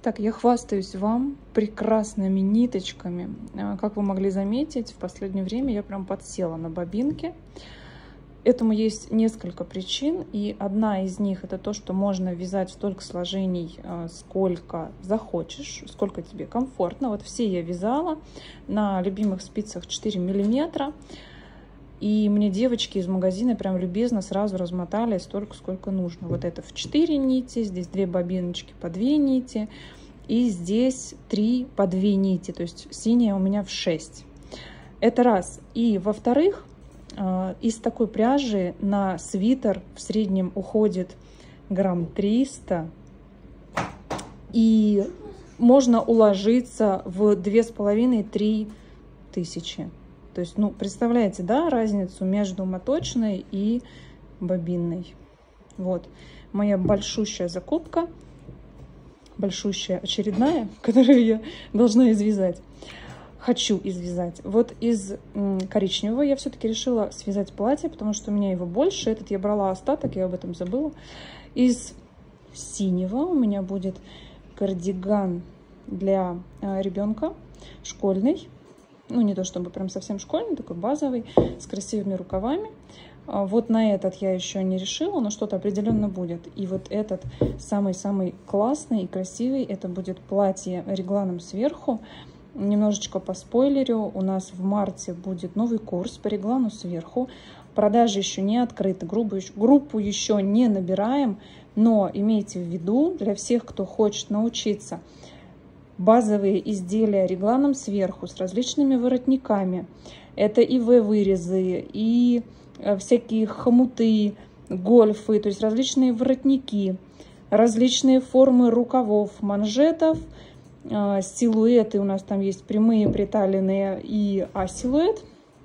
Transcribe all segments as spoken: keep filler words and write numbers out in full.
Так, я хвастаюсь вам прекрасными ниточками. Как вы могли заметить, в последнее время я прям подсела на бобинки. Этому есть несколько причин, и одна из них это то, что можно вязать столько сложений, сколько захочешь, сколько тебе комфортно. Вот все я вязала на любимых спицах четыре миллиметра, и мне девочки из магазина прям любезно сразу размотали столько, сколько нужно. Вот это в четыре нити, здесь две бобиночки по две нити, и здесь три по две нити, то есть синяя у меня в шесть. Это раз. И во-вторых, из такой пряжи на свитер в среднем уходит грамм триста, и можно уложиться в две с половиной-три тысячи. То есть, ну, представляете, да, разницу между моточной и бобинной. Вот моя большущая закупка, большущая очередная, которую я должна извязать. Хочу извязать. Вот из коричневого я все-таки решила связать платье, потому что у меня его больше. Этот я брала остаток, я об этом забыла. Из синего у меня будет кардиган для ребенка школьный. Ну, не то чтобы прям совсем школьный, такой базовый, с красивыми рукавами. Вот на этот я еще не решила, но что-то определенно будет. И вот этот самый-самый классный и красивый, это будет платье регланом сверху. Немножечко по спойлерю, у нас в марте будет новый курс по реглану сверху. Продажи еще не открыты, группу, группу еще не набираем, но имейте в виду, для всех, кто хочет научиться, базовые изделия регланом сверху с различными воротниками. Это и вэ-вырезы, и всякие хомуты, гольфы, то есть различные воротники, различные формы рукавов, манжетов, силуэты. У нас там есть прямые, приталенные и А-силуэт.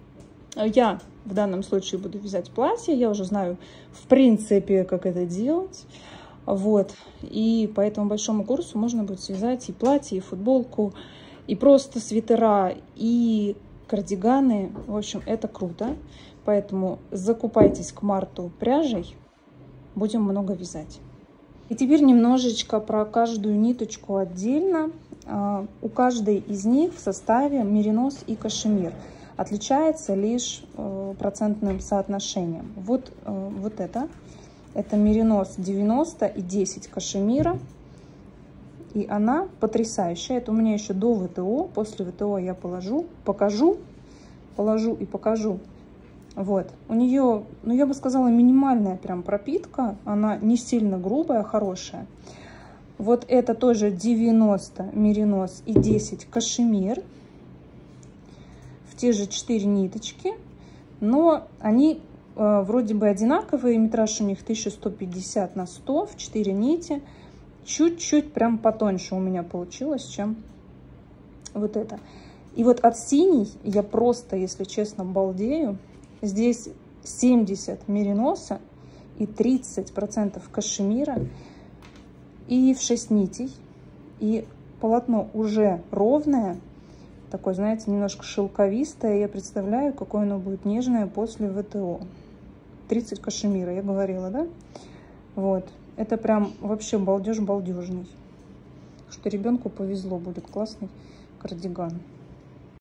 Я в данном случае буду вязать платье. Я уже знаю, в принципе, как это делать. Вот. И по этому большому курсу можно будет связать и платье, и футболку, и просто свитера, и кардиганы. В общем, это круто. Поэтому закупайтесь к марту пряжей. Будем много вязать. И теперь немножечко про каждую ниточку отдельно. У каждой из них в составе меринос и кашемир. Отличается лишь процентным соотношением. Вот, вот это. Это меринос девяносто и десять кашемира. И она потрясающая. Это у меня еще до ВТО. После ВТО я положу, покажу, положу и покажу. Вот. У нее, ну я бы сказала, минимальная прям пропитка. Она не сильно грубая, хорошая. Вот это тоже девяносто меринос и десять кашемир. В те же четыре ниточки. Но они э, вроде бы одинаковые. Метраж у них тысяча сто пятьдесят на сто в четыре нити. Чуть-чуть прям потоньше у меня получилось, чем вот это. И вот от синей я просто, если честно, балдею. Здесь семьдесят мериноса и тридцать процентов кашемира. И в шесть нитей. И полотно уже ровное. Такое, знаете, немножко шелковистое. Я представляю, какое оно будет нежное после ВТО. тридцать кашемира, я говорила, да? Вот. Это прям вообще балдеж балдежный. Что ребенку повезло, будет классный кардиган.